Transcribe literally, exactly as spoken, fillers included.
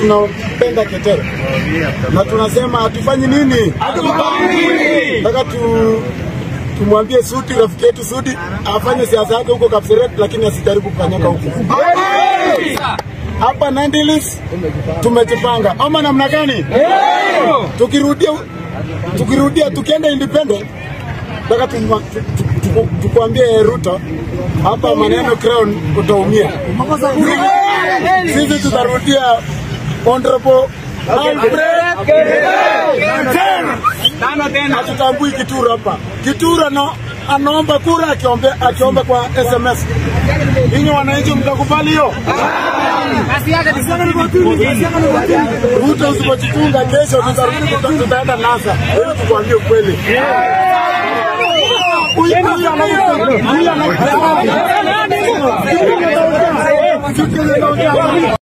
tunapenda Keter. Na tunasema hatufanyi nini? Nataka tu tumwambie Sudi, rafiki yetu Sudi, afanye siasa yake huko Kapseret, lakini asijaribu kufanyaka huko. Hapa Nandilis tumejipanga. Ama namna gani? Tukirudia tukirudia tukienda independent, nataka tukwambie Ruto, hapa maneno crown utaumia. Sisi tutarudia honorable Alfred Keter. Hatutambui Kituru hapa. Kituru no anaomba kura akiombe akiomba kwa S M S. Ninyi wananchi mtakubali hiyo? Ruto usipochunga kesho tutarudi tutaenda NASA. Ili tukwambie ukweli. Huyu